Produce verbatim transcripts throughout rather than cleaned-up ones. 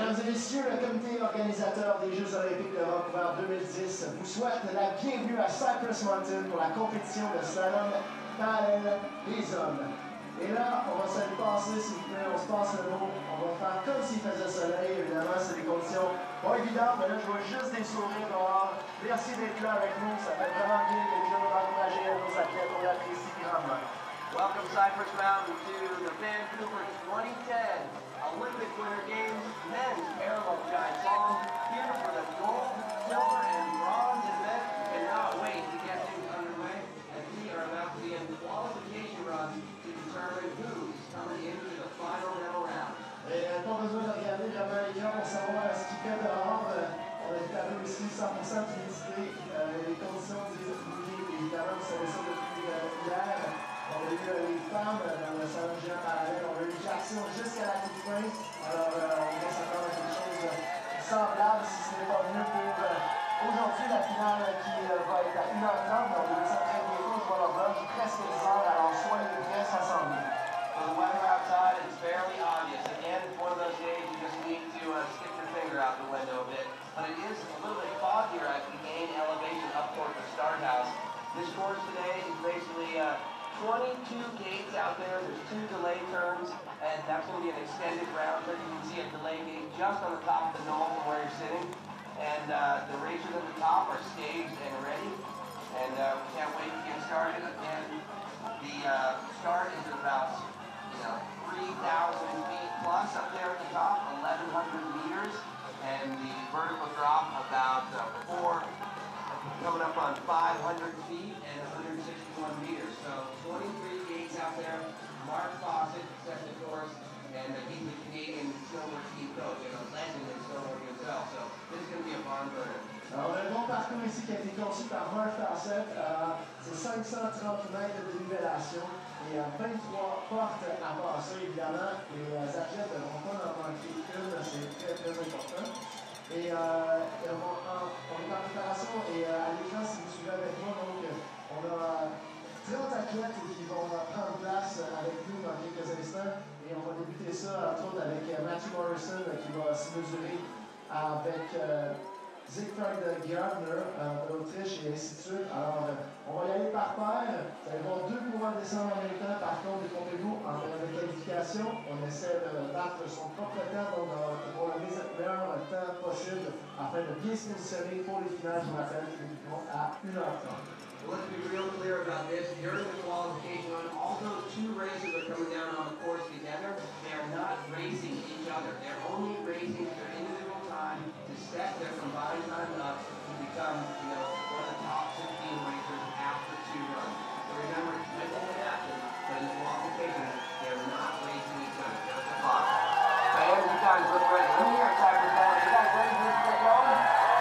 Mesdames et messieurs, le comité organisateur des Jeux olympiques de Vancouver deux mille dix vous souhaite la bienvenue à Cypress Mountain pour la compétition de slalom parallèle des hommes. Et là, on va se le passer, s'il vous plaît, on se passe le mot. On va faire comme s'il faisait soleil. Évidemment, c'est des conditions pas évidentes, mais là, je vois juste des sourires dehors. Merci d'être là avec nous. Ça fait vraiment bien d'être là, d'encourager nos athlètes. On l'apprécie grandement. Welcome Cypress Mountain to the Vancouver twenty ten Olympic Winter Games men's parallel giant slalom, here for the gold, silver, and bronze event. Cannot wait to get things underway as we are about to be in qualification runs to determine who is coming into the final medal round. Et euh, pas besoin de regarder vraiment l'écran pour savoir ce qu'il fait dehors. Euh, on a établi aussi cent pour cent d'humidité. Euh, les conditions disent mouillées. Évidemment, vous savez ça depuis euh, hier. On a eu euh, les femmes euh, dans le salon géant parallèle. On a eu Jasey jusqu'à la toute fin. Alors, euh, on va s'attendre à quelque chose de semblable, si ce n'est pas mieux pour euh, aujourd'hui. La finale qui euh, va être à une heure trente. On va ça très bientôt. Je vois l'horloge presque dix heures. Alors, soyez prêts, ça s'en vient. For the weather outside, it's fairly obvious. Again, it's one of those days you just need to uh, stick your finger out the window a bit. But it is a little bit foggier as we gain elevation up toward the start house. This course today is basically uh, twenty-two gates out there. There's two delay turns, and that's going to be an extended round turn. You can see a delay gate just on the top of the knoll from where you're sitting. And uh, the racers at the top are staged and ready. And uh, we can't wait to get started. And the uh, start is about you know, three thousand feet plus up there at the top, eleven hundred meters, and the vertical drop about uh, four, coming up on five hundred feet and one hundred sixty-one meters. So twenty-three gates out there. Mark Fawcett set the course, and uh, he's the Canadian snowboard team coach and a legend in snowboard himself. So this is going to be a barn burner. Alors, le bon parcours ici qui a été conçu par Mark Fawcett, euh, c'est cinq cent trente mètres de nivellation et euh, vingt-trois portes à passer, évidemment. Les euh, athlètes ne vont pas en manquer une, c'est très très important. Et euh, on, en, on est en préparation et euh, à l'écran, si vous suivez avec moi, donc on a trente athlètes qui vont prendre place avec nous dans quelques instants. Et on va débuter ça, entre autres, avec euh, Mathieu Morrison qui va se mesurer avec euh, Siegfried Gardner euh, de l'Autriche et ainsi de suite. Alors, euh, on va y aller par paire. Vous allez voir deux courants descendre en même temps. Par contre, détrompez-vous, en termes de qualification, on essaie de battre son propre temps donc, pour le meilleur temps possible afin de bien se positionner pour les finales, je m'appelle, qui débuteront à une heure trente. Well, let's be real clear about this. During the qualification run, although two races are coming down on the course together, they are not racing each other. They're only racing their individual time to set their combined time up to become, you know, one of the top fifteen racers after two runs. So remember, it's meant to happen, but in the qualification, they're not racing each other. Just the clock. Fans, you guys look ready. Let me hear it, Cypress Mountain. You guys ready for this to get going?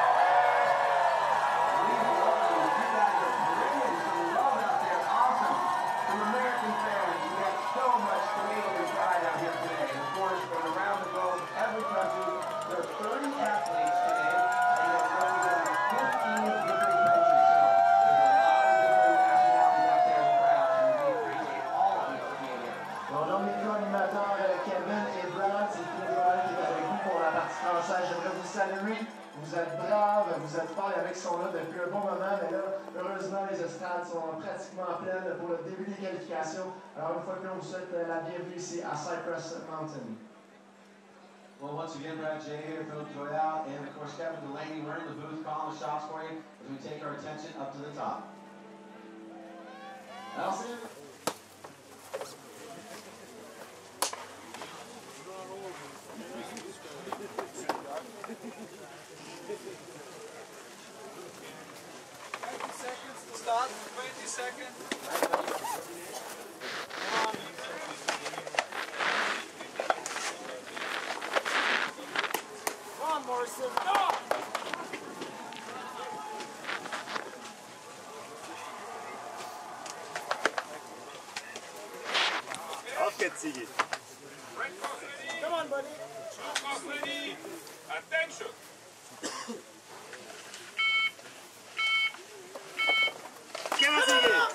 Vous êtes braves, vous êtes forts, il y en a qui sont là depuis un bon moment, mais là, heureusement, les estrades sont pratiquement pleines pour le début des qualifications. Alors, une fois que l'on vous souhaite la bienvenue ici à Cypress Mountain. Well, once again, Brad Jay here, Philip Joyal, and of course, Kevin Delaney. We're in the booth calling the shots for you as we take our attention up to the top. Alors, c'est... twenty seconds to start. twenty seconds. Come on, Morrison. Go! Ziggy. Come on, buddy. Ready. Attention. Come on, Ziggy.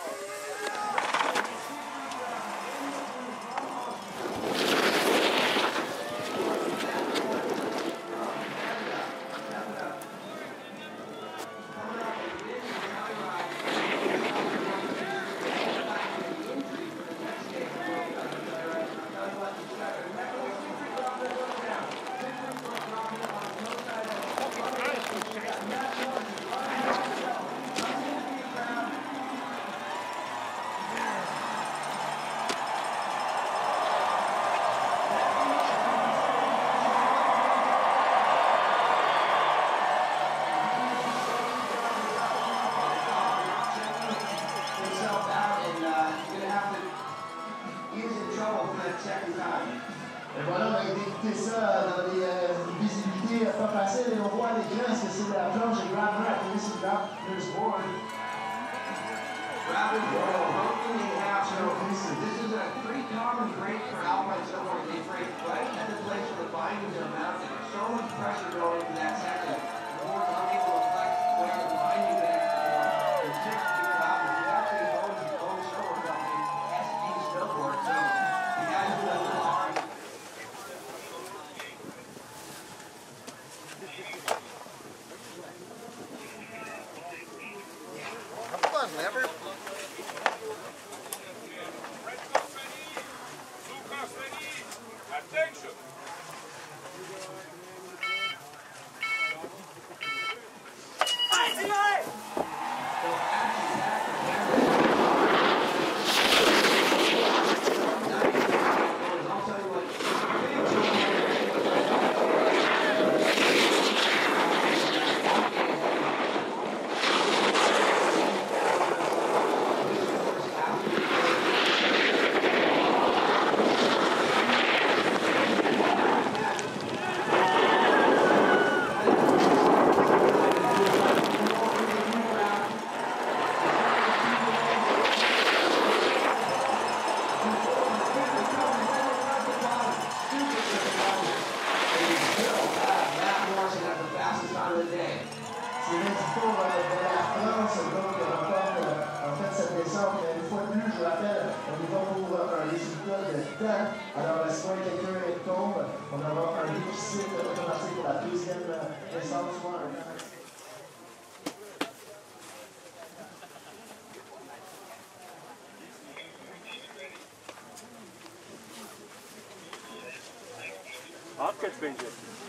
Rapid roll, broken in half. So this is a pretty common break for alpine snowboarding. They break right at the place where the bindings are mounted. There's so much pressure going into that section. The board's unable to flex where the binding is. There's six people out. He actually owns his own snowboard company, S E Snowboard. So he has to do a little hard. Come on, never. Attention! Alors, si quelqu'un tombe, on aura un déficit automatique pour la deuxième descente, soit un Hakikaten bence.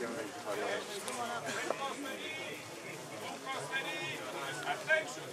Attention!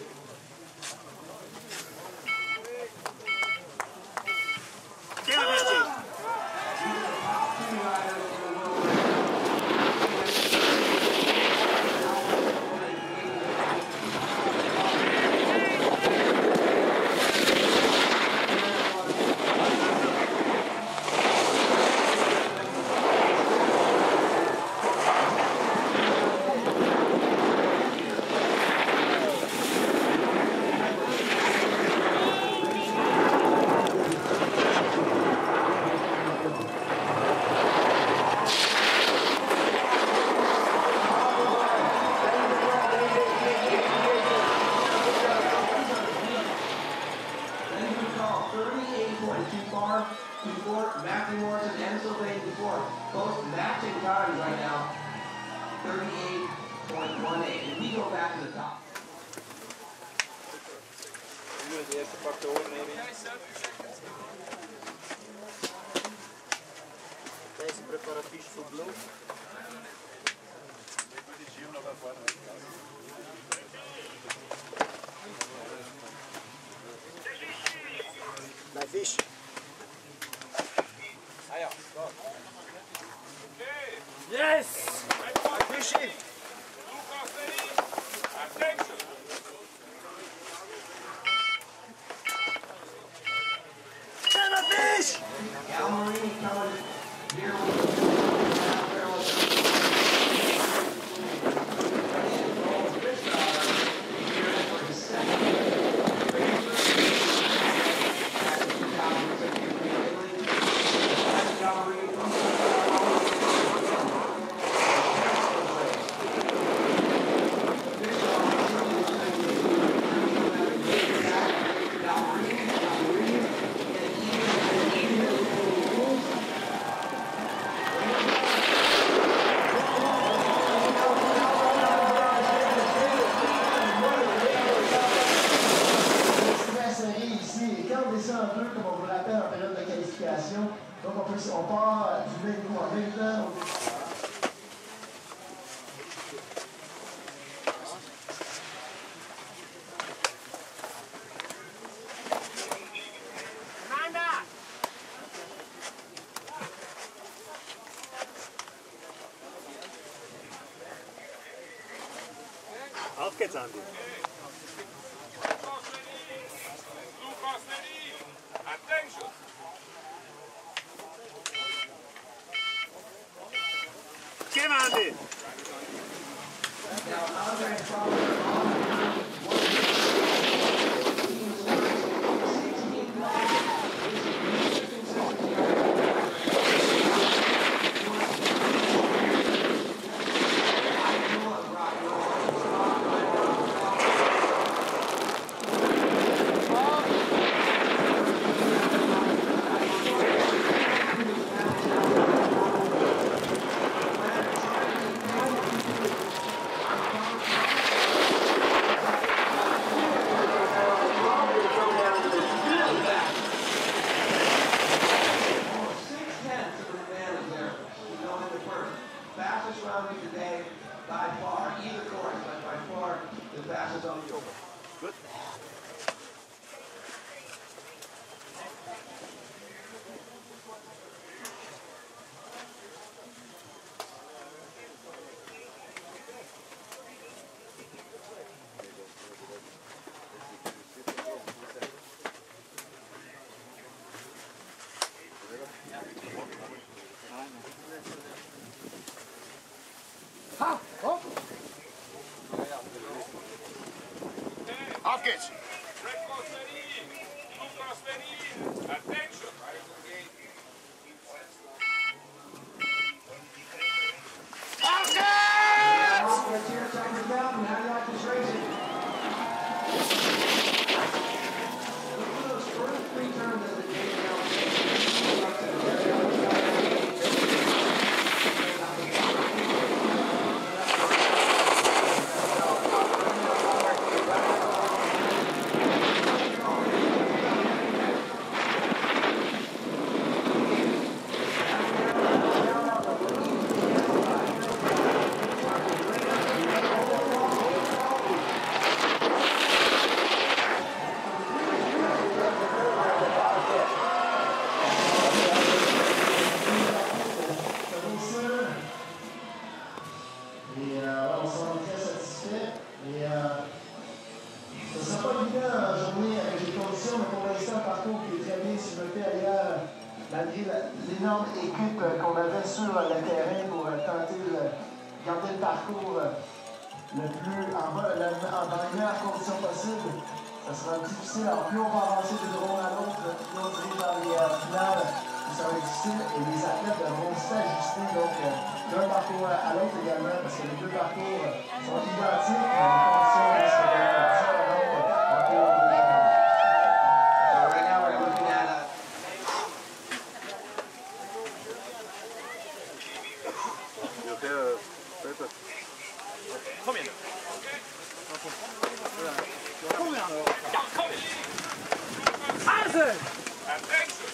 Both matching times right now, thirty-eight point one eight. If we go back to the top. Deze preparatief voor bloed. Bij vis. Ah ja, stop. Yes! Fishy! Attention! Get a fish! Gallery coming here with donc on, peut, on part du même coup en même temps. Auf geht's, Andi. Attention! Come on, Andy. Now, Andre, probably Good. Hopkins. Attention. Malgré l'énorme équipe qu'on avait sur le terrain pour tenter de garder le parcours le plus en bas, la, dans les meilleures conditions possibles, ça sera difficile. Alors plus on va avancer d'une ronde à l'autre, plus on dirige vers les euh, finales, plus ça va être difficile et les athlètes devront s'ajuster donc euh, d'un parcours à l'autre également parce que les deux parcours sont identiques, mais les conditions risquent d'être différentes entre les deux. So right now we're looking at a You okay, uh, paper? Combien de Combien de Allez! Attention.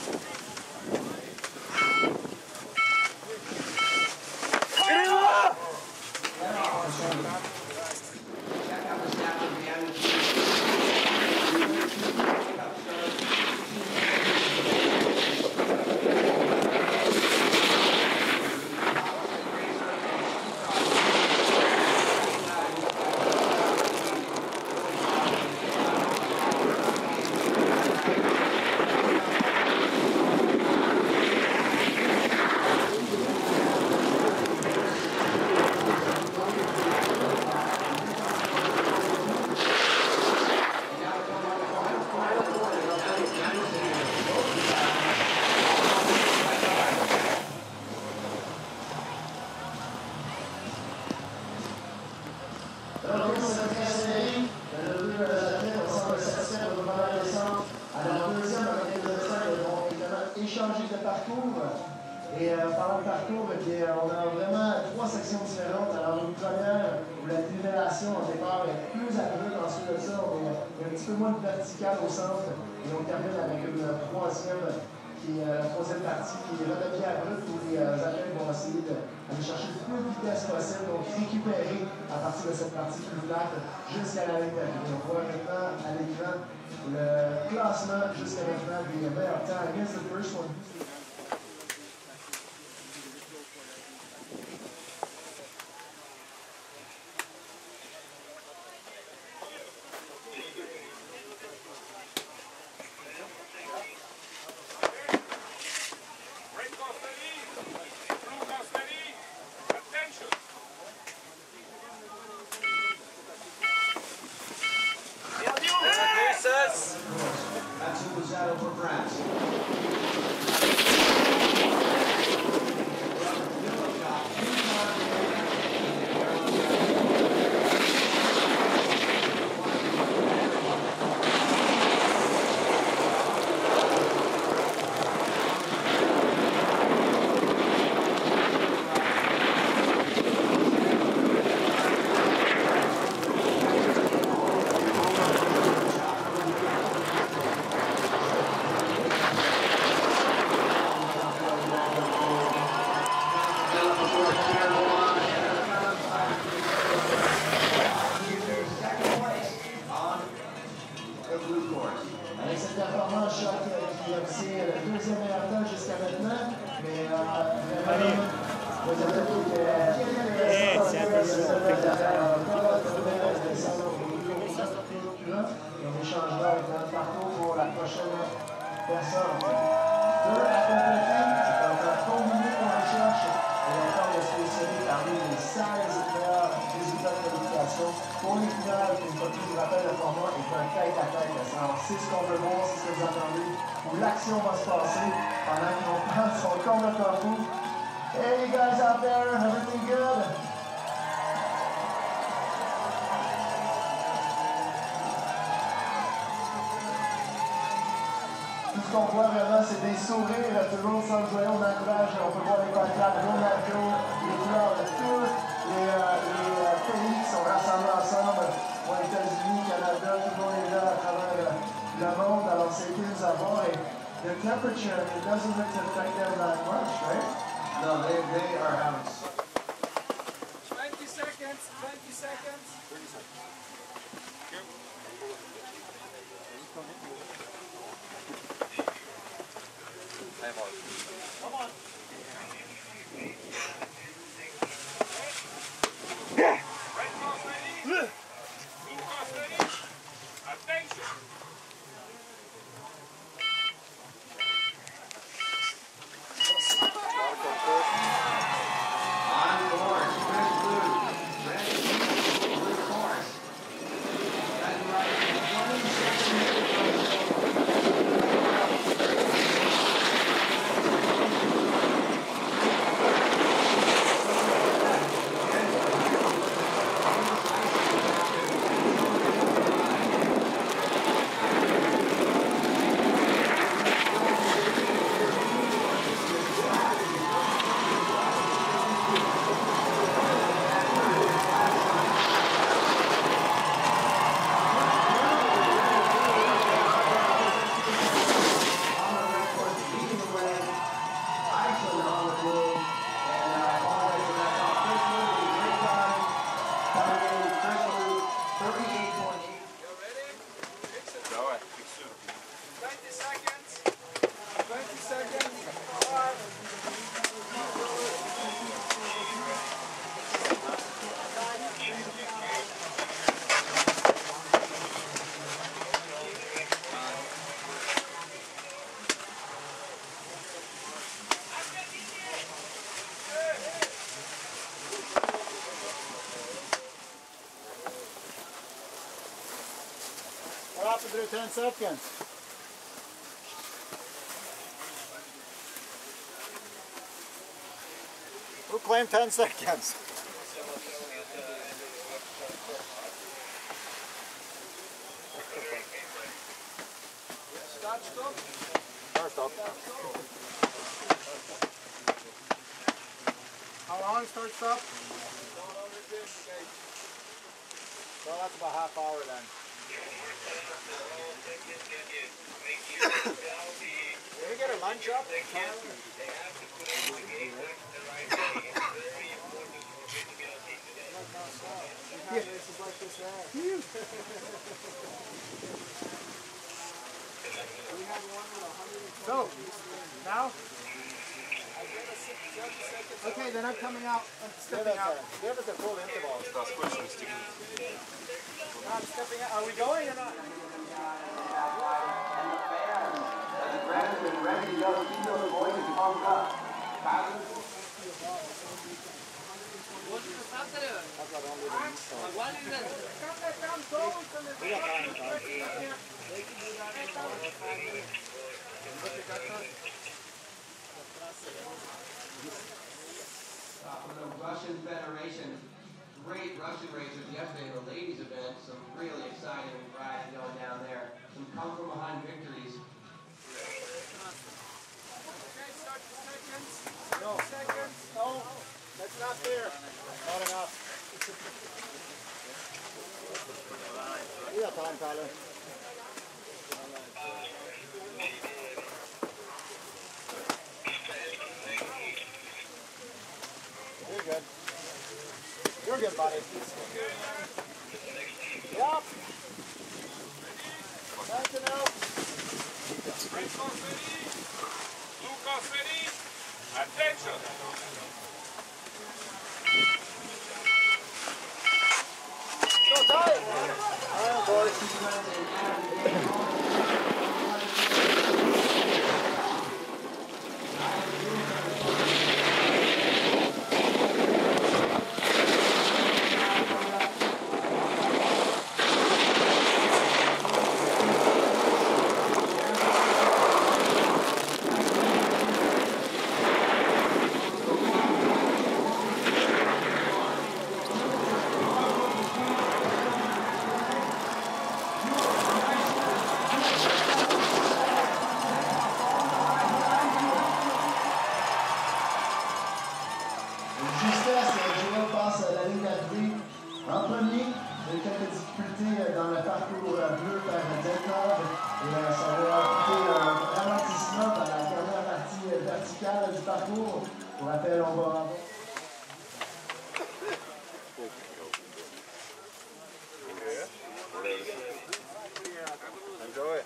check out the stats at the end. Échanger de parcours et euh, pendant le parcours, eh bien, on a vraiment trois sections différentes. Alors une première où la nivellation au départ est plus abrupte, ensuite de ça on est un petit peu moins de vertical au centre et on termine avec une troisième qui est euh, la troisième partie qui redevient abrupte où les euh, athlètes vont essayer d'aller chercher le plus de vitesse possible, donc récupérer à partir de cette partie plus plate jusqu'à la ligne d'arrivée. On voit maintenant à l'écran le classement jusqu'à maintenant des meilleurs temps against the first one. Mathieu BOZZETTO for France. Thank you. choc qui a fait le deuxième meilleur temps jusqu'à maintenant. Mais euh, vraiment, BOZZETTO qui est très et on échangera avec notre parcours pour la prochaine personne. Deux à compléter, c'est un temps combiné qu'on recherche et encore de se positionner parmi les seize meilleurs résultats de qualification. Pour les finales, une fois que je vous rappelle, le format est un tête-à-tête. C'est en six contre bon, c'est ce que vous entendez, où l'action va se passer pendant que nos plans sont complètement fous. Hey, you guys out there, everything good? Tout ce qu'on voit vraiment, c'est des sourires, tout le monde semble joyeux, on encourage, on peut voir les pancartes, Ronaldo, les couleurs de tous les, euh, les euh, pays qui sont rassemblés ensemble, aux États-Unis, Canada, tout le monde est là à travers le, le monde, alors c'est cool de nous avoir. Et the temperature, it doesn't look to affect them that much, right? No, they, they are having... twenty seconds, twenty seconds. thirty seconds. Come on. Red cross ready? Blue cross ready? Attention! On course, Chris Blue, ready, blue course. That's right, twenty-six minutes. What happened to the ten seconds? Who claimed ten seconds? Start, stop. Start, stop. How long start, stop? So that's about half hour then. Can we get a lunch up? So, now? Okay, then I'm coming out. I'm stepping out. Give us a full interval. That's question is sticking. I'm stepping out. Are we going or not? And the fans, as the crowd has been ready to go, keep those voices pumped up. Tyler? Uh, from the Russian Federation, great Russian racers yesterday, the ladies event, some really exciting rides going down there, some come from behind victories. Okay, start the seconds. No. Seconds. No, that's not fair. Not enough. We got time, Tyler. You're good. You're good, buddy. Yep. Nice to know. course ready. Blue course ready. Attention. Go tight. All right, En premier, il y a quelques difficultés dans le parcours bleu par Jacob et ça va coûter un ralentissement dans la dernière partie verticale du parcours. Pour rappel, on va avoir... Enjoy it.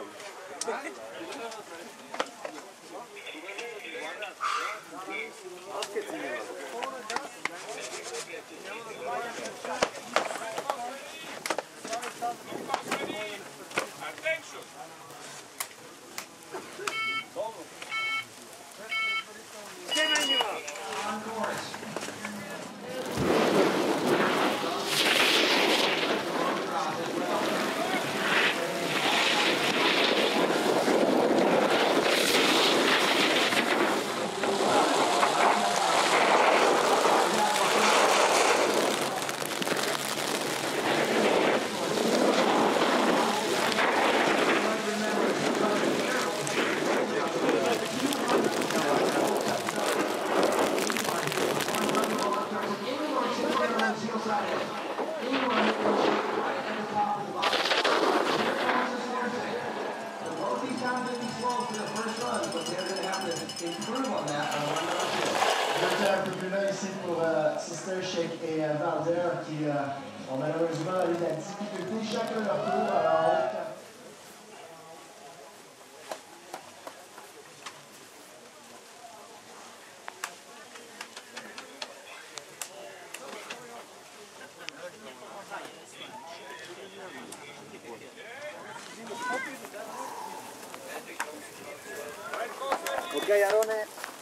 Attention. On course. Et euh, Valder qui euh, ont malheureusement eu de la difficulté chacun leur tour. Alors, Ok, Arone.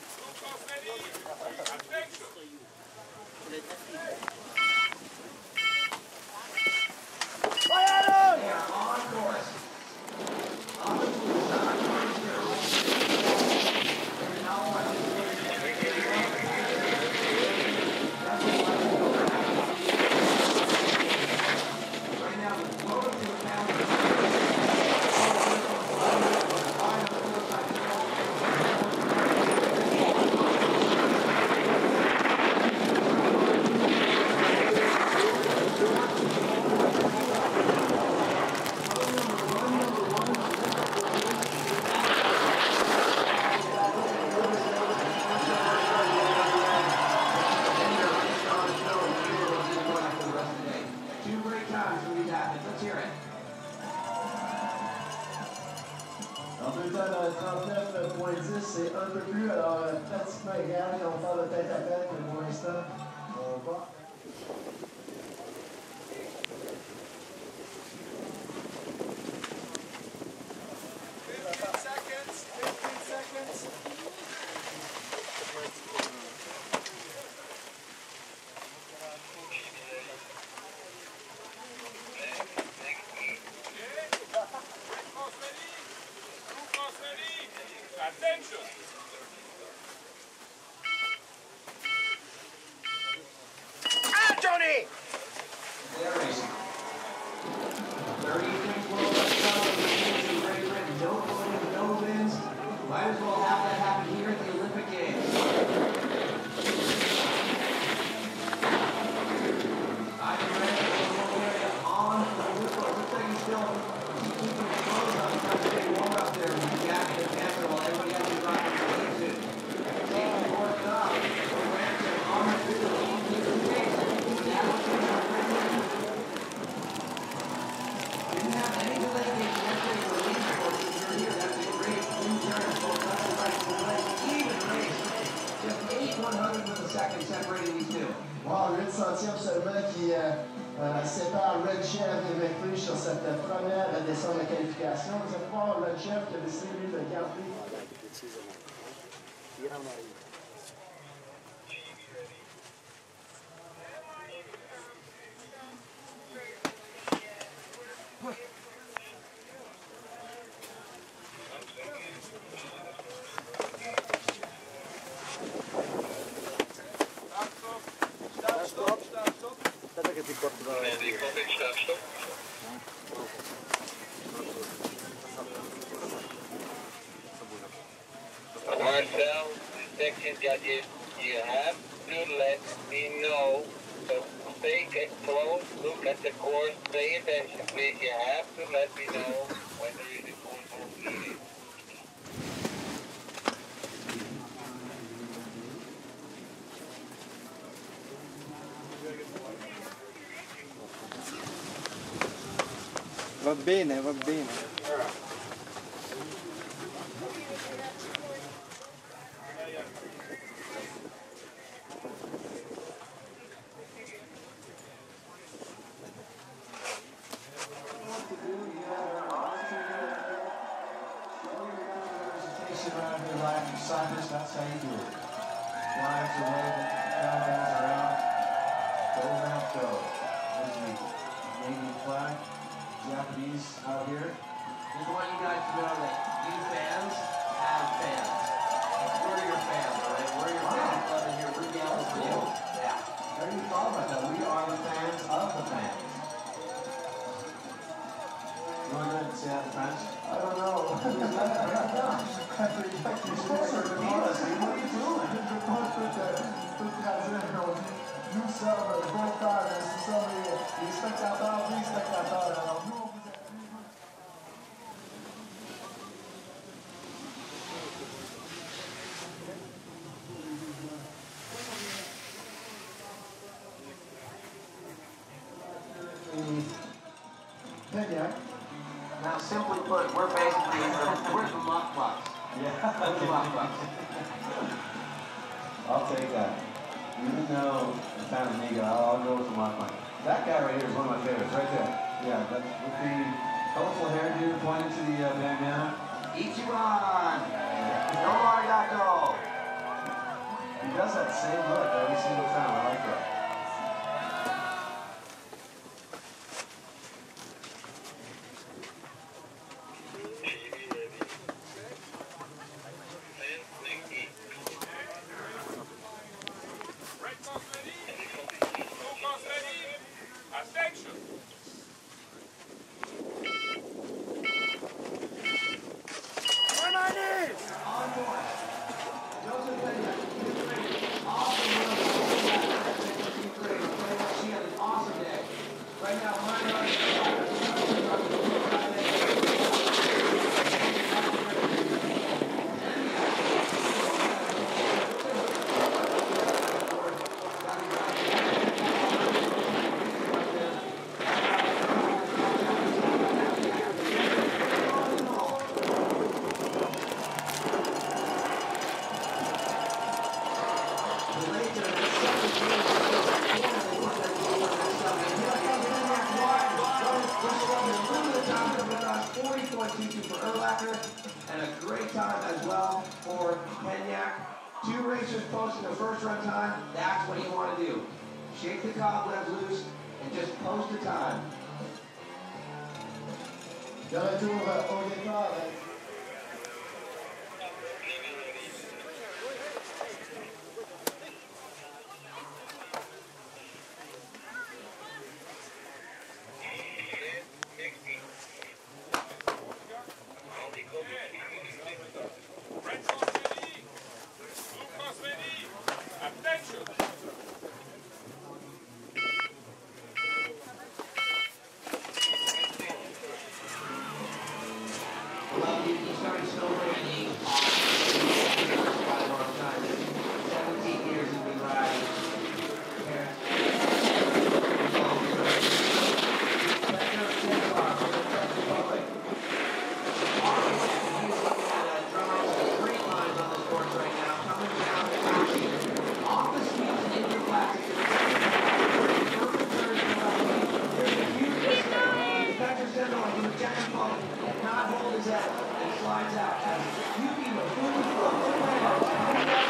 trente-neuf point dix, c'est un peu plus, alors pratiquement égal. On va faire le tête à tête, mais pour l'instant, on va. fifteen seconds, fifteen seconds. Attention. première descente de qualification. Vous allez voir le chef qui a décidé lui, de garder. Marcel, section judges, you have to let me know. So stay close, look at the course, pay attention, please. You have to let me know when there is a course needed. Va bene, va bene. That's how you do it. Flags are waving, countdowns are out. Go round, go. There's the Canadian flag. Japanese out here. Just want you guys to know that you fans have fans. We're your fans, all right? We're your fan club in here. We're yelling for you. Yeah. How do you thought about that? We are the fans of the fans. You want to go ahead and say that in French? I don't know. You're supposed to repeat us, dude. What are you doing? Nous sommes vos frères, nous sommes les spectateurs, les spectateurs. Alors nous, on vous a... Now, simply put, we're basically the, we're the muck bucks. Yeah. We're the muck bucks. I'll take that. Even though it sounds nigga, I'll go with the muck buck. That guy right here is one of my favorites, right there. Yeah, that, with the colorful hairdo pointing to the uh, bandana. Ichiban! No arigato! He does that same look every single time. I like that. And a great time as well for Kenyak. Two racers posting the first run time. That's what you want to do. Shake the cobwebs loose and just post the time. De retour au départ. Well, default and not hold his head and slides out. As Yuki was moving from the way.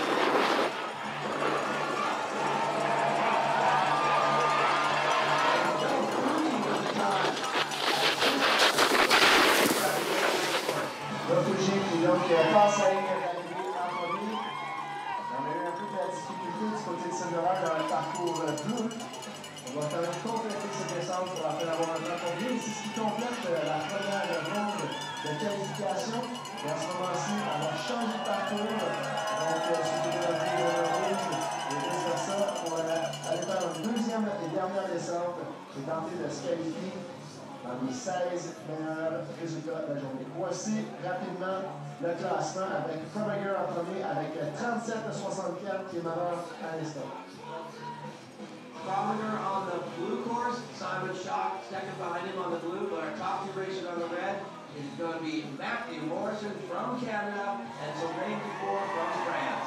Donc, passe à ligne d'arrivée en premier. On a eu un peu de la difficulté du côté de Snowboard dans le parcours bleu. On va quand même compléter cette descente pour après avoir un temps combien. C'est ce qui complète la première ronde de qualification. Et à ce moment-ci, on va changer de parcours. Donc, ce qui est revenu au rouge et vice-versa pour aller faire une deuxième et dernière descente et tenter de se qualifier dans les seize meilleurs résultats de la journée. Voici rapidement le classement avec Proviger en premier avec trente-sept soixante-quatre qui est meneur à l'instant. Proviger on the blue course, Simon Schock second behind him on the blue, but our top two racers on the red is going to be Mathieu Morrison from Canada and Sylvain Dufour from France.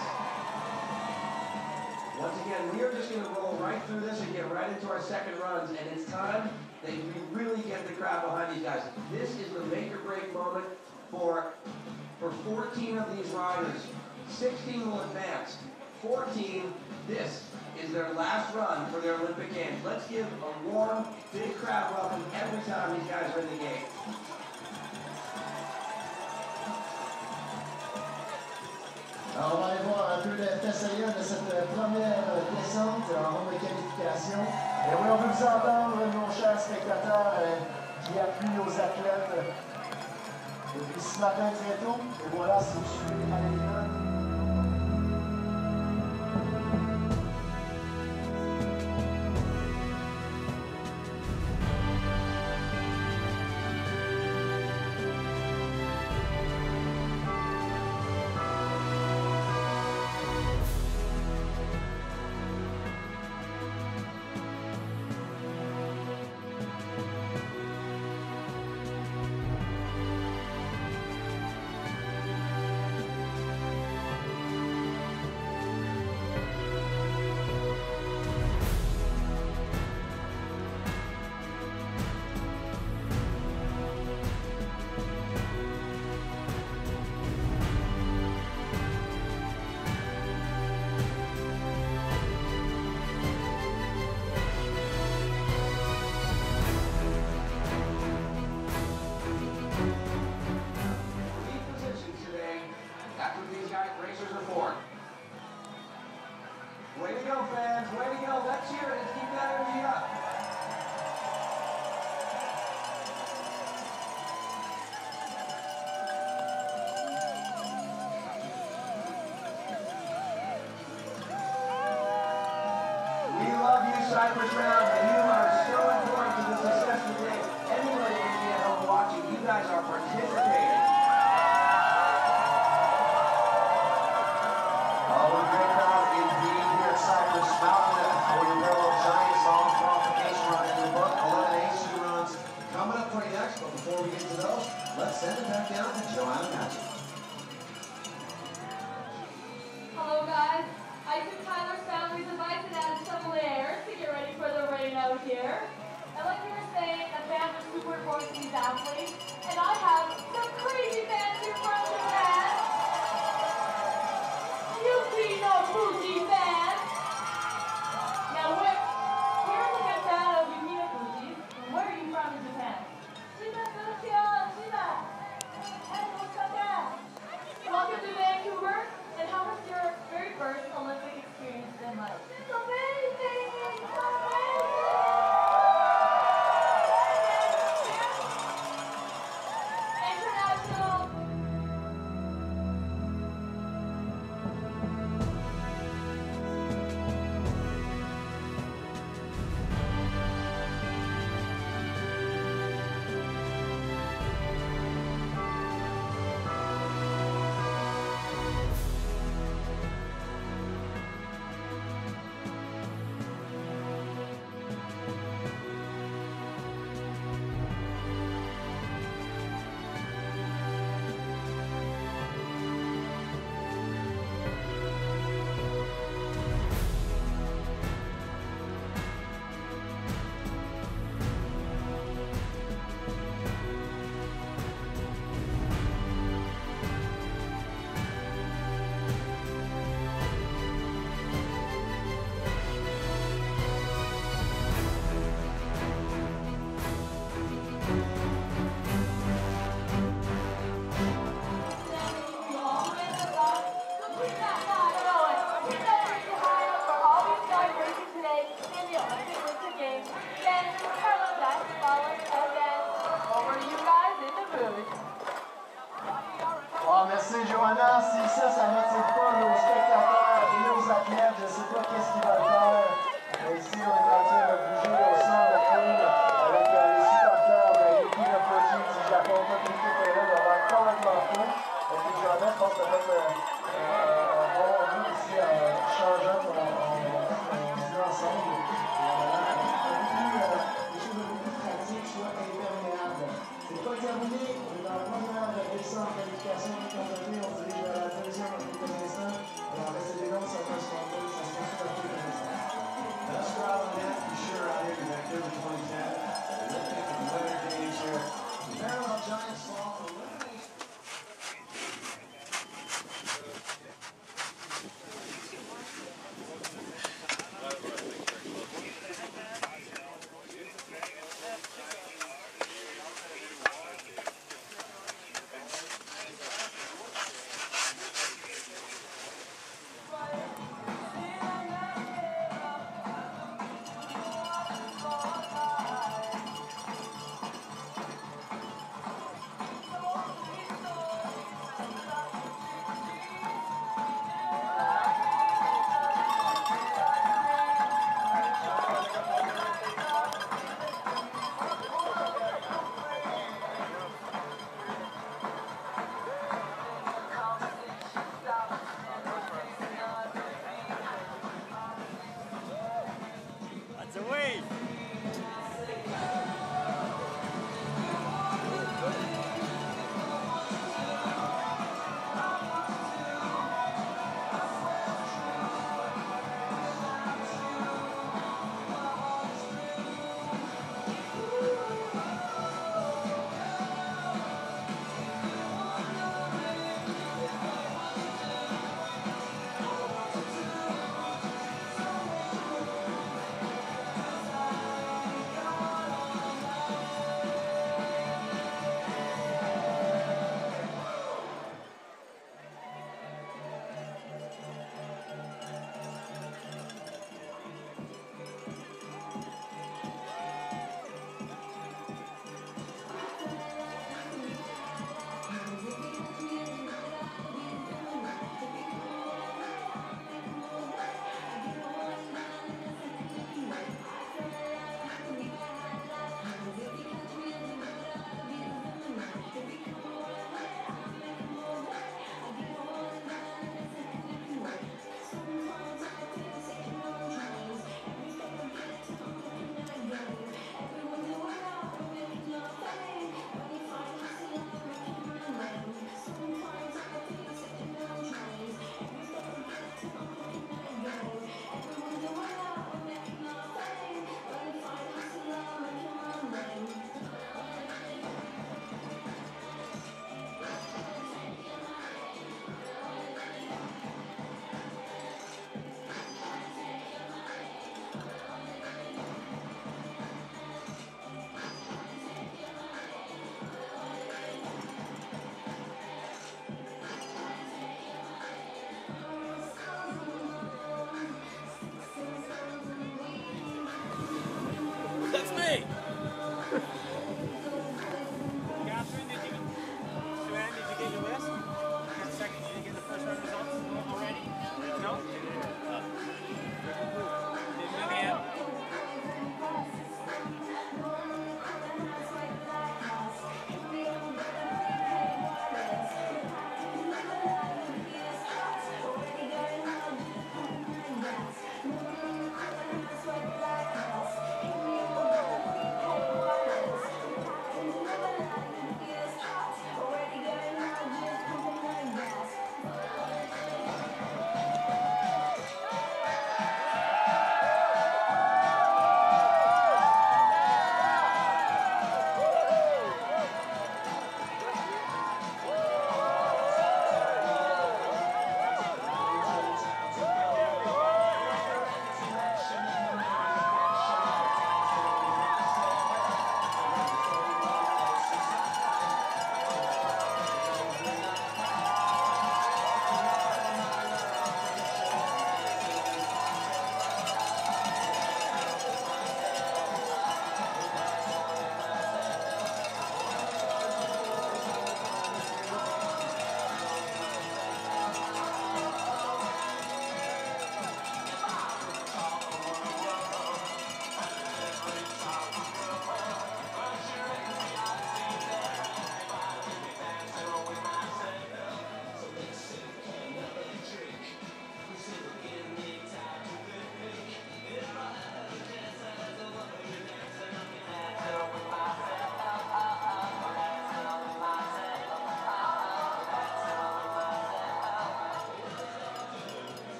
Once again, we are just going to roll right through this and get right into our second runs, and it's time that we really get the crowd behind these guys. This is the make or break moment for, for fourteen of these riders. sixteen will advance. fourteen, this is their last run for their Olympic Games. Let's give a warm, big crowd welcome every time these guys are in the game. Alors, on va aller voir un peu le essayant de cette première descente en ronde de qualification. Et oui, on veut vous entendre, nos chers spectateurs euh, qui appuient aux athlètes depuis ce matin très tôt. Et voilà, si vous suivez à l'écran. Way to go, fans. Way to go. Let's hear it. Let's keep that energy up. We love you, Cypress Mountain, and you are so important to the success today. Anybody can be at home watching. You guys are participating. Cypress Mountain for your parallel giant Slalom Qualification run in the book. eleven A C runs coming up for you next, but before we get to those, let's send it back down to Joanna Mathieu. Hello guys, I took Tyler's family's advice and added some layers to get ready for the rain out here. And like we were saying, the fans are super important to these athletes, and I have some crazy fans here from Japan. Yuki no Fuji fans. Now, where, here's a good fan of Yuki no Fuji. Where are you from in Japan? Welcome to Vancouver. And how was your very first Olympic experience been like? It's amazing! It's amazing! sait pas qu'est-ce qu'il va faire. Mais ici, on est en train de bouger au centre de cours avec euh, les supporters de Yuki Nofuji du Japon. Toute l'équipe est là, de l'air complètement fou. Et puis, je pense que ça va être un bon but ici en changeant pour jouer ensemble. Les choses beaucoup plus pratiques, soit imperméables. C'est pas terminé, on est dans la première descente de qualification du compagnie, on se dirige vers la deuxième en quelques instants. Et en fait, c'est des noms, ça va se compter, ça se construit dans quelques instants. That's right on that, for sure, out here in Vancouver twenty ten. Looking at the winter games here. Parallel giant slalom elimination.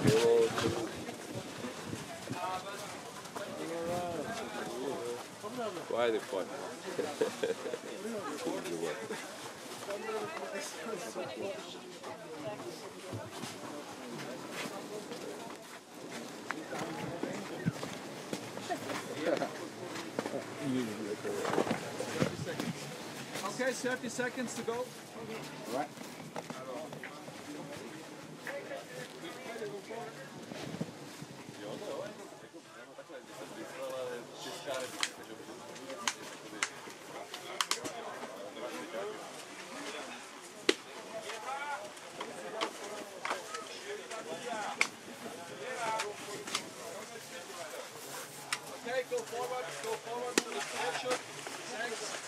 Guarda poi. Okay, thirty seconds to go. All right. Okay, go forward, go forward to the side shot. Thanks.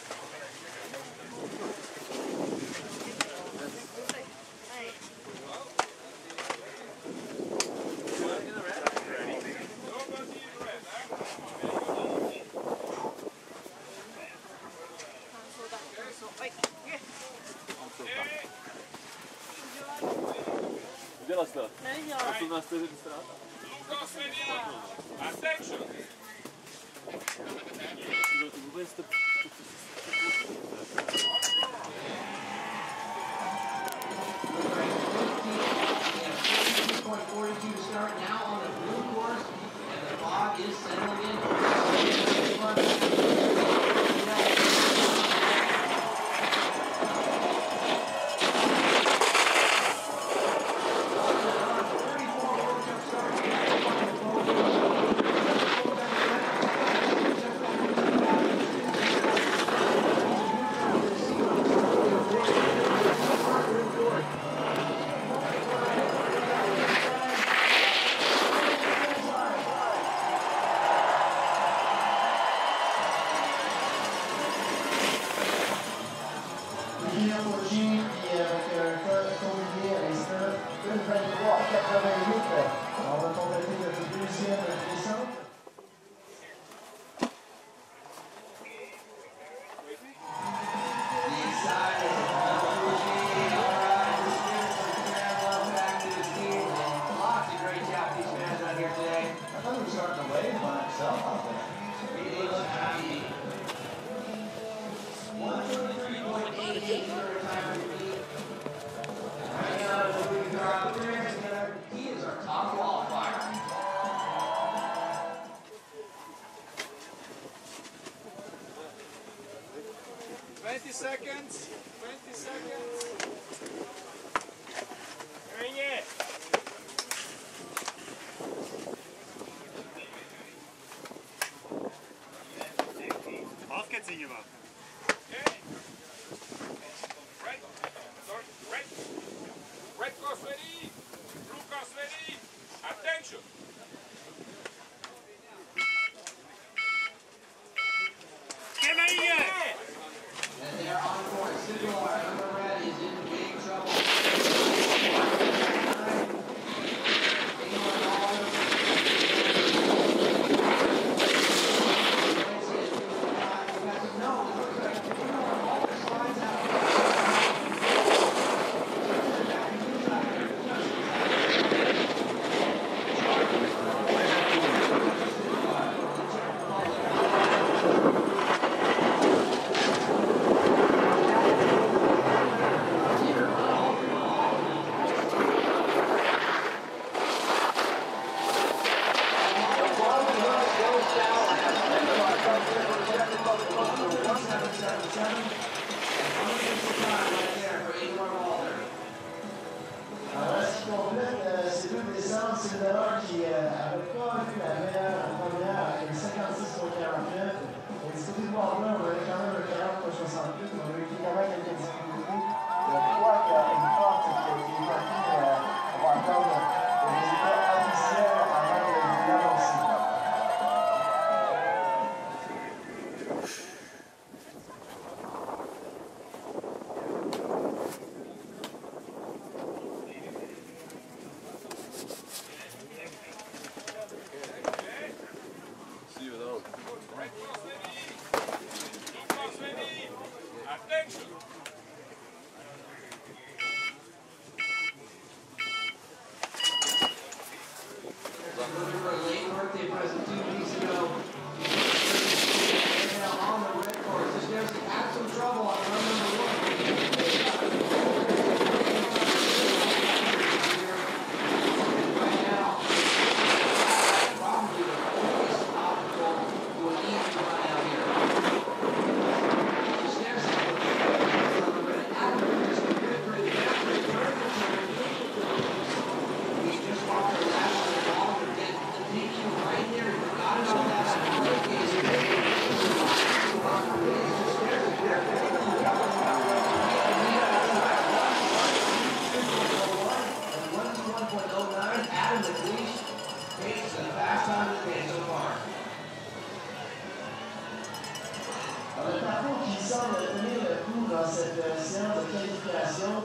Gdje ste? A tu na sredini strata? Attention! fifteen point four two to start now on the blue course, and the fog is settling in. On va compléter notre deuxième descente. He is our top qualifier. twenty seconds. twenty seconds. Aufgezogen gemacht. Red, sorry, red, red course ready, blue course ready, attention. And they are on course. Sigil, our number red, is in big trouble. Alors, ce qui complète euh, ces deux descentes, c'est une erreur qui n'avait pas vu la meilleure la première avec cinquante-six pour quarante-neuf. Et du côté de Bordel, on avait quand même un quarante pour soixante-huit. On a eu quand même quelques difficultés. Je crois qu'il y a une porte qui a été marquée. Euh, on va attendre le résultat officiel avant de l'annoncer. Red course ready, blue course ready, attention. time, the least pace, the fast time of the day so far. Le parcours qui semble tenir le coup dans cette euh, séance de qualification.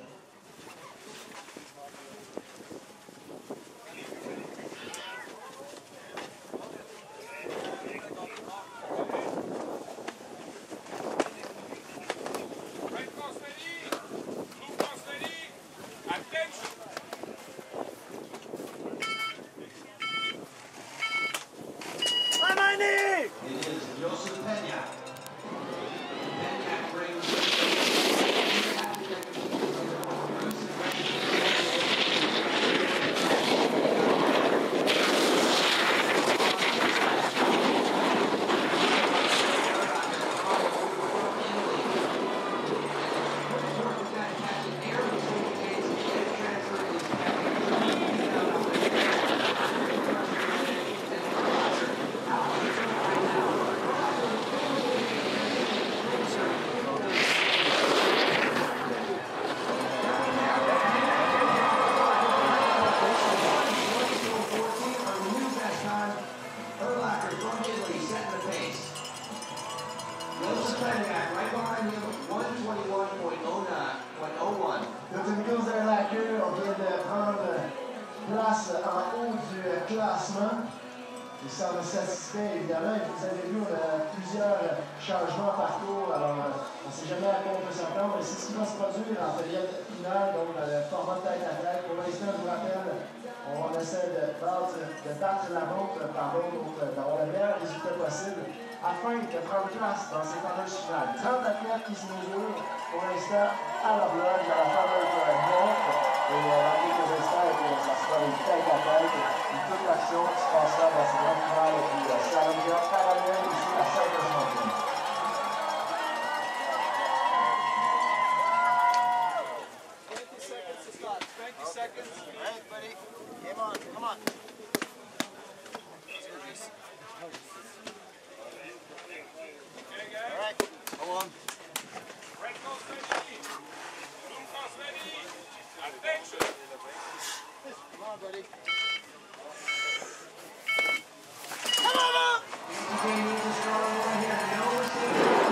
Afin de prendre place dans ces fameuses finales. trente athlètes qui se mesurent pour l'instant à l'horloge dans la fameuse montre. Et euh, dans quelques instants, et ça sera une tête à tête, une toute l'action qui se passera dans ces grandes finales et puis euh, Slalom parallèle ici à cinq champion. twenty seconds to start. twenty seconds. All right, buddy. Game on. Come on. Go on. Red goes ready. Blue goes ready. Attention. Come on, buddy. Come on up! Game needs a strong one here. No mistake.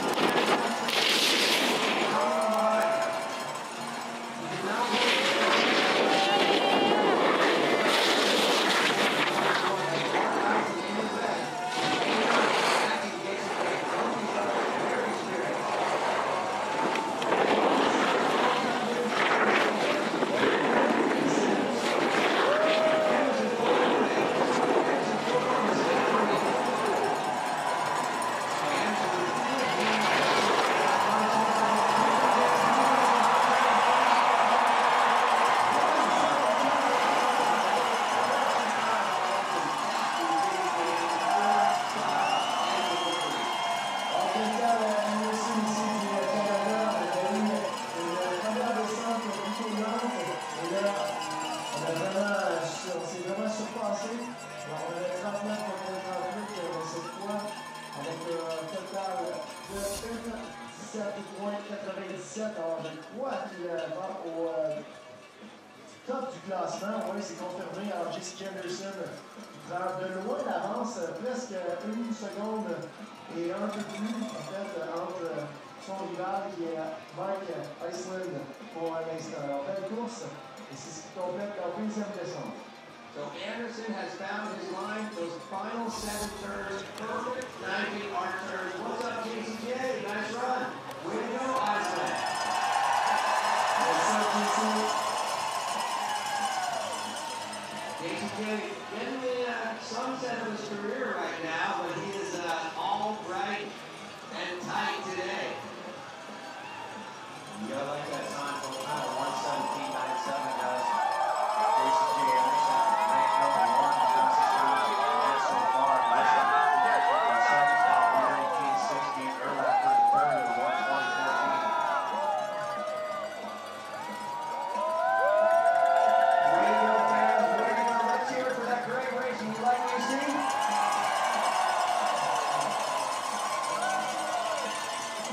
Alors, je crois qu'il va au euh, top du classement. Oui, c'est confirmé. Alors, Jasey prend de loin l'avance, presque une seconde et un peu plus, en fait, entre son rival qui est Mike Iceland pour l'instant. Alors, belle course, et c'est ce qui complète la deuxième descente. So Anderson has found his line. Those final seven turns, perfect ninety arc turns. What's up, Jasey J? Nice run. Way to go, Iceland. What's up, Jasey? Jasey J in the uh, sunset of his career right now, but he is uh, all bright and tight today. Yeah, I like that time from kind of one seventeen ninety-seven, guys. Jasey J Anderson.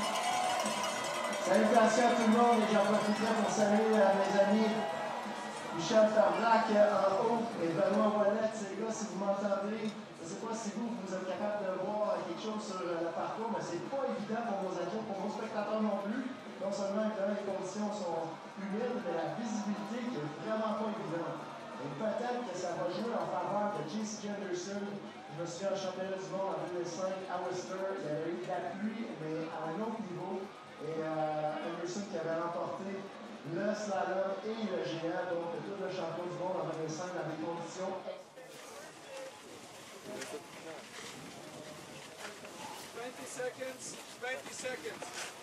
Salutations à tout le monde et j'en profiterai pour saluer euh, mes amis Michel Ferbrac en haut et Benoît Wallet. Les gars, si vous m'entendez, je ne sais pas si vous, vous êtes capable de voir quelque chose sur le parcours, mais c'est pas évident pour nos adjoints, pour nos spectateurs non plus. Non seulement évidemment, les conditions sont humides, mais la visibilité qui est vraiment pas évidente. Et peut-être que ça va jouer en faveur de Jasey Anderson. Je me souviens en championnat du monde en deux mille cinq à Whistler, il y avait eu de la pluie, mais à un autre niveau. Et euh, Anderson qui avait remporté le slalom et le géant, donc tout le champion du monde en deux mille cinq dans des conditions twenty seconds, twenty seconds.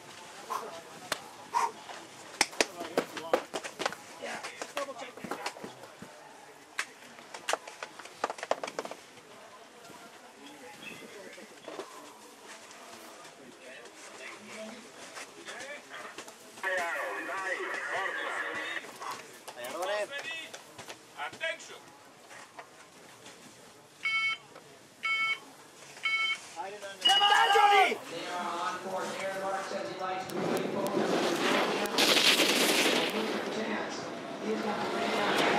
Attention! Come on, Johnny! They are on course. Aaron Mark says he likes to really focus on the chance. He's got to lay down the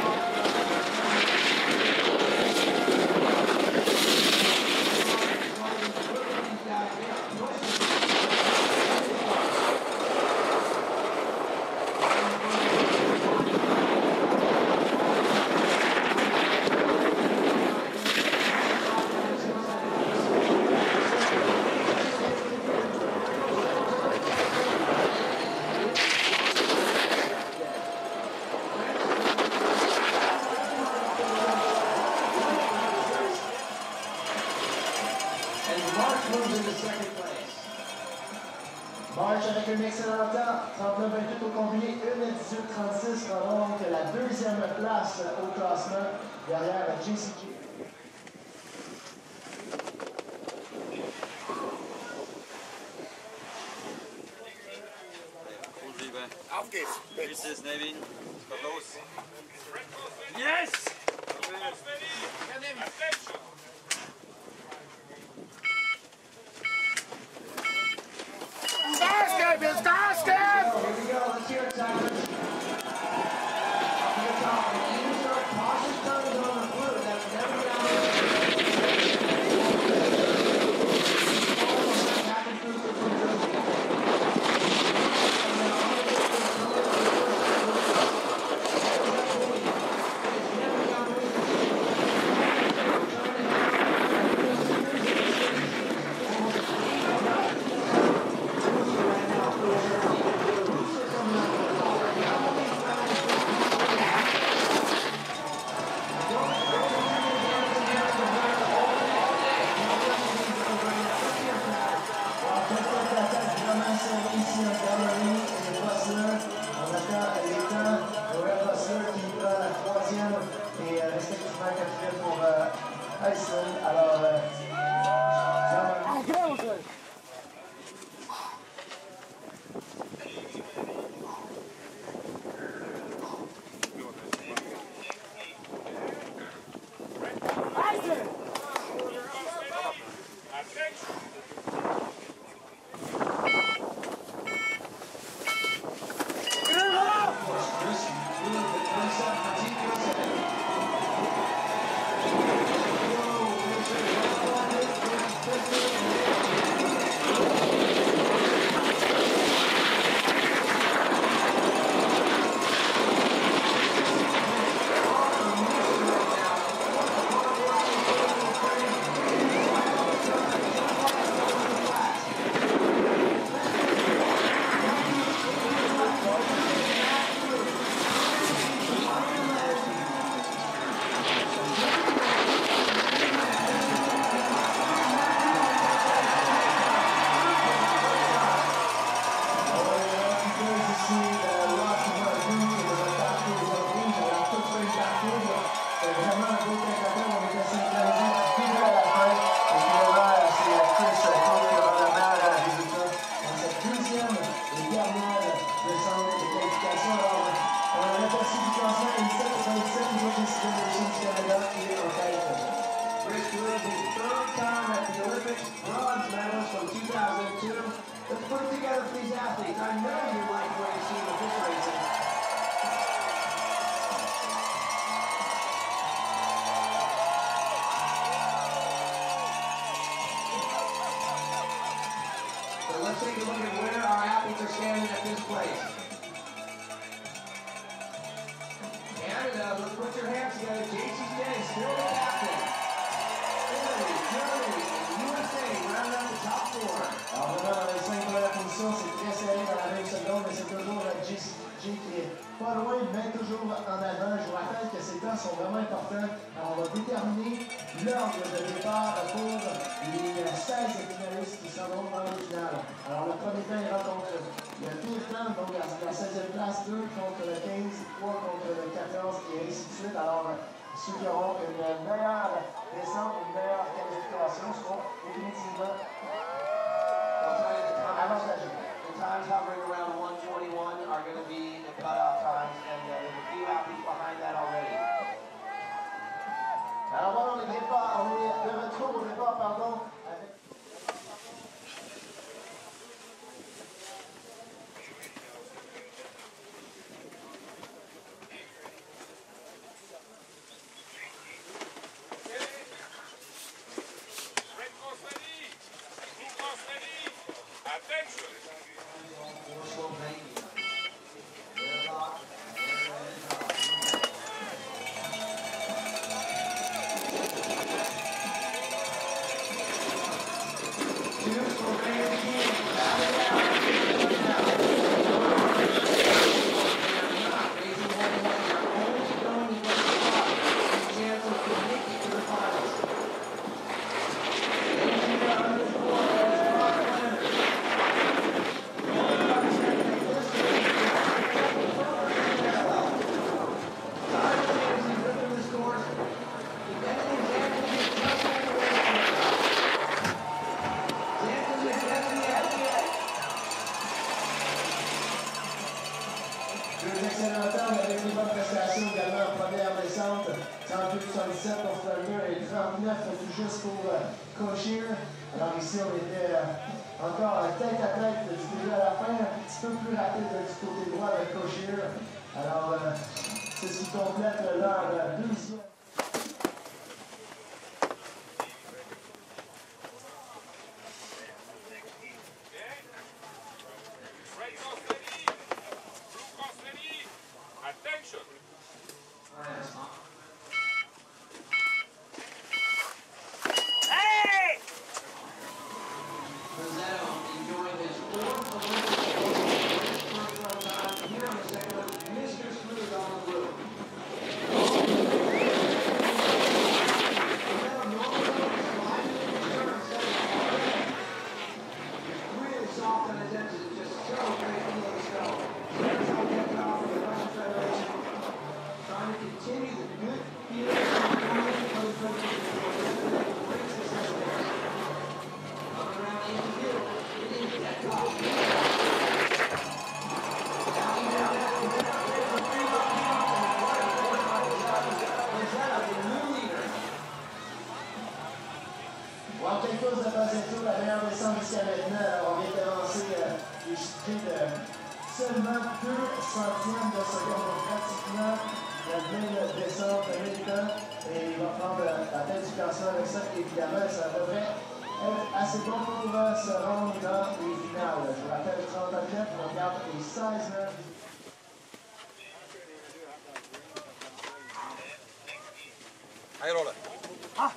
March avec un excellent temps, trente-neuf vingt-huit au combiné, une dix-huit trente-six, sera donc la deuxième place au classement derrière Jasey. Auf geht's! Grüß es, Nevin. Es geht los. Yes! Attention! Gas geben, Gas geben! Here we go. Let's hear it, Tyler. Up to the top. These are cautious turns on the blue. That's never down there. Back and through for Jersey. Alors, euh, place. Canada, let's put your hands together. Jasey Day, still the captain. Italy, Germany, and U S A round out the top four. Alors vraiment, dans les cinq premières positions, c'est très serré dans la même seconde, mais c'est toujours Jasey qui est pas loin, mais toujours en avant. Je vous rappelle que ces temps sont vraiment importants. Alors, on va déterminer l'ordre de départ pour les seize finalistes qui s'en vont dans le final. Alors, le premier temps ira contre le pire temps, donc la, la seizième place, deux contre le quinze, trois contre le quatorze, et ainsi de suite. Alors, ceux qui auront une meilleure descente, une meilleure qualification seront définitivement avantagés. The times hovering around one twenty-one are going to be the cutoff times, and uh, there's a few athletes behind that already. Alors voilà, on est de départ, on est de retour au départ, pardon, avec... juste pour euh, cocher. Alors ici, on était euh, encore tête à tête du début à la fin, un petit peu plus rapide du côté droit avec cocher. Alors, euh, c'est ce qui complète leur euh, deuxième. Quelque chose de BOZZETTO, la meilleure descente jusqu'à maintenant. Alors, on vient d'avancer euh, les chiffres de seulement deux centièmes de seconde. Donc, pratiquement la belle descente de mille temps. Et il va prendre euh, la tête du classement avec ça. Évidemment, ça devrait être assez bon pour euh, se rendre dans les finales. Je vous rappelle, trente athlètes, on regarde les seize heures. Allez, roule. Ah!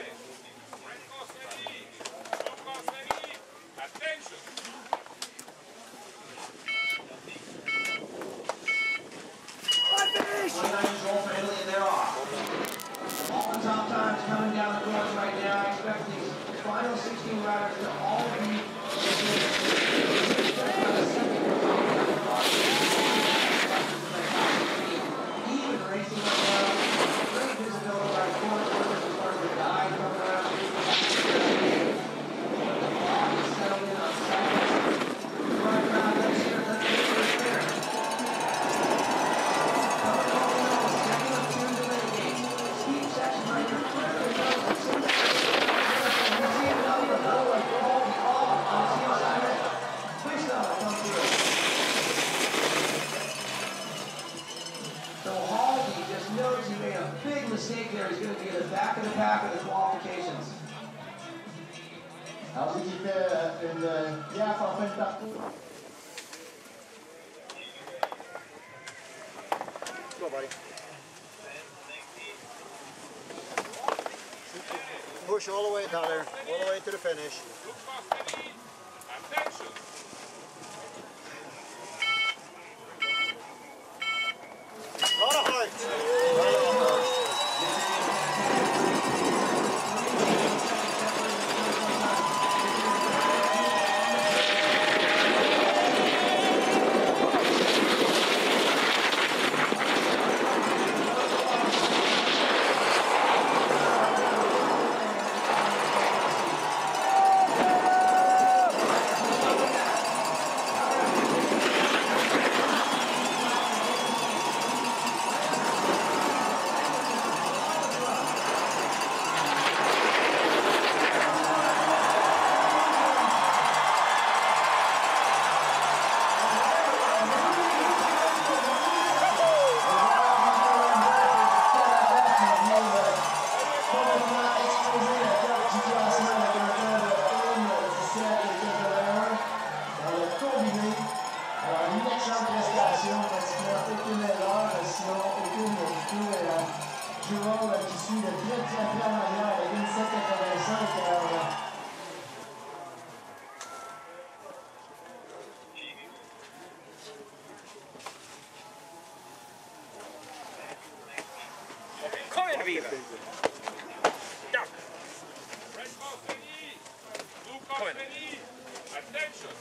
twenty-nine for Italy, and they're off. All the top times coming down the course right now. I expect these final sixteen riders to all be even racing right now. Great visibility by course workers as far as the guide coming around. The fog is settled in on cycles. Right around next year, let's get first there. Mistake there is going to be at the back of the pack of the qualifications. Alors, j'ai fait euh, une gaffe en fin de parcours. buddy. Push all the way, Tyler. All the way to the finish. Attention. A lot of heart. A lot of heart. Attention.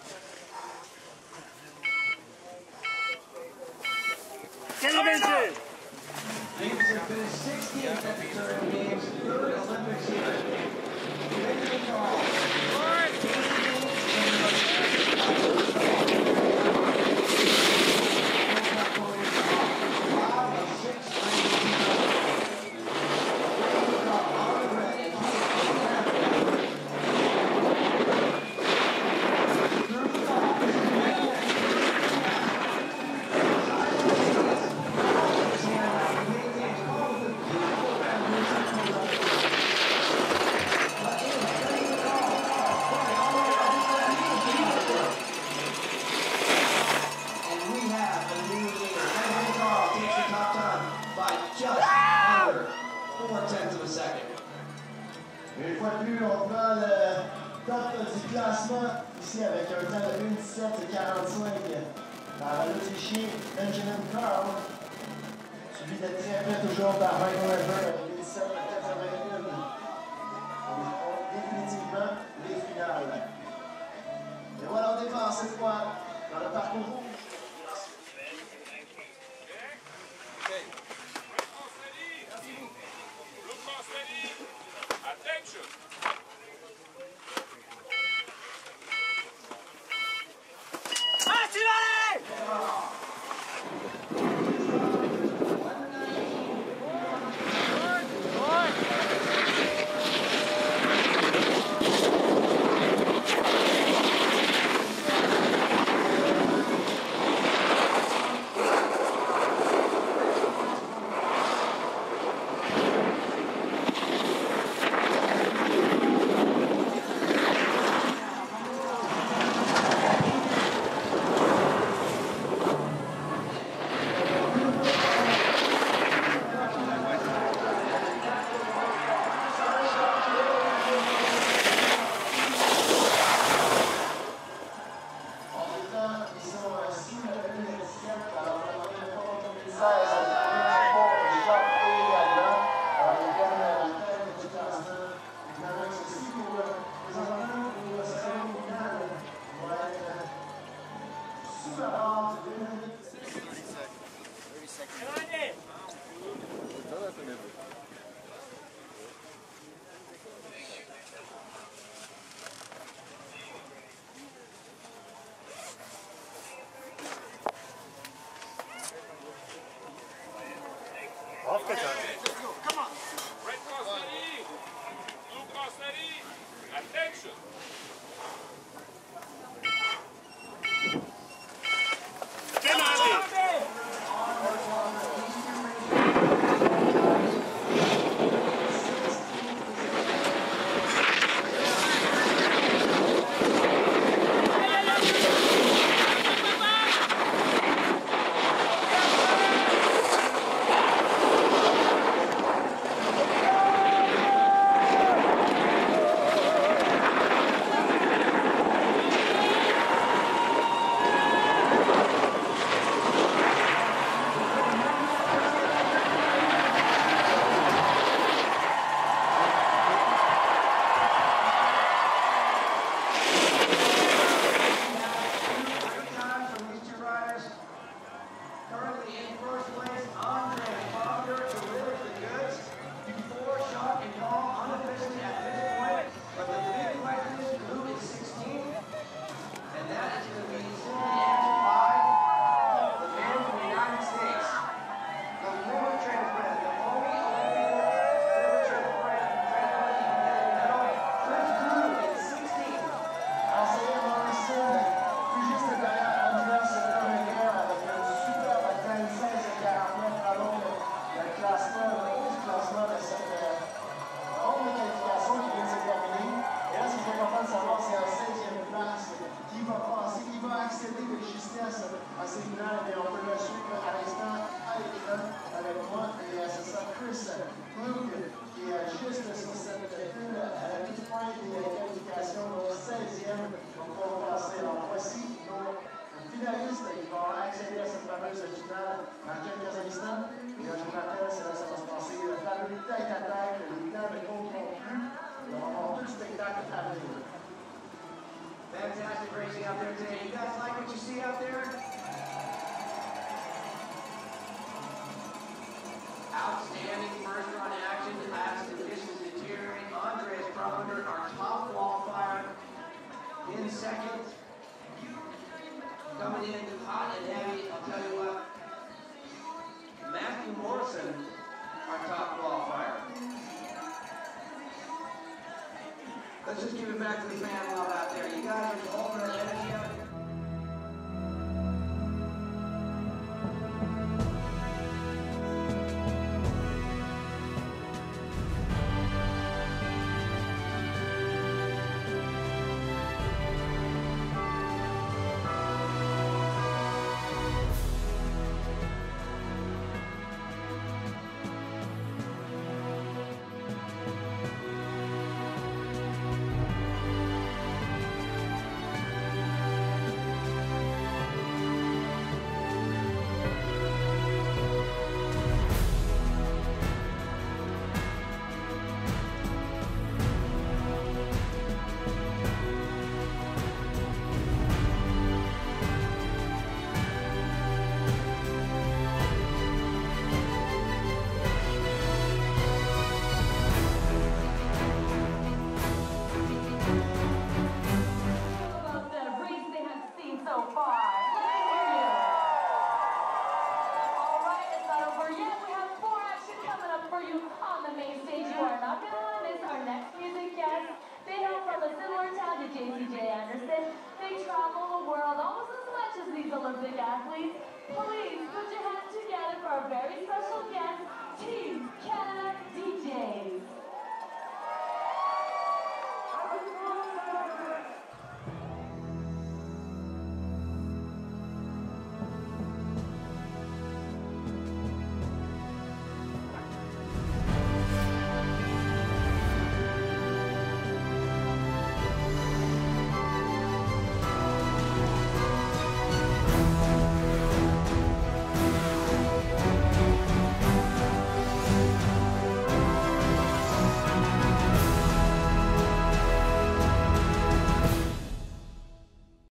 Get him into! Davis has finished sixteenth at the Turin Games, third Olympics here. Benjamin KARL. Une fois de plus, on prend le top du classement ici avec un temps de une dix-sept quarante-cinq par l'Autrichien Benjamin KARL, suivi de très près toujours par Ryan Weber avec une dix-sept quatre-vingt-un. Définitivement les finales. Et voilà, on dépasse cette fois dans le parcours rouge. Attention. out there today. You guys like what you see out there? Outstanding first run action as conditions deteriorate. Andres Promoter, our top qualifier, in second. Coming in hot and heavy, I'll tell you what. Matthew Morrison, our top qualifier. Let's just give it back to the fan love out there. You guys are holding our energy up. Olympic athletes, please put your hands together for our very special guest, Team Canada.